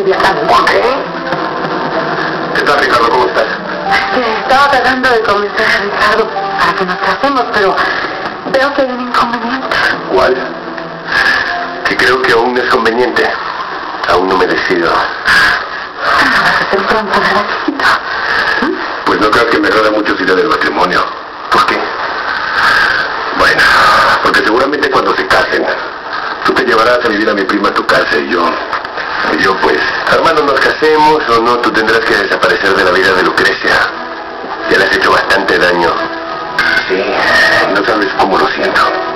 ¿Por qué? ¿Qué tal, Ricardo? ¿Cómo estás? Estaba tratando de convencer a Ricardo para que nos casemos, pero veo que hay un inconveniente. ¿Cuál? Que creo que aún no es conveniente. Aún no me decido. ¿Vas a hacer pronto, verdad, chiquito? Pues no creo que me agrada mucho esa idea del matrimonio. ¿Por qué? Bueno, porque seguramente cuando se casen, tú te llevarás a vivir a mi prima a tu casa y yo pues, hermano, nos casemos o no, tú tendrás que desaparecer de la vida de Lucrecia. Ya le has hecho bastante daño. Sí, no sabes cómo lo siento.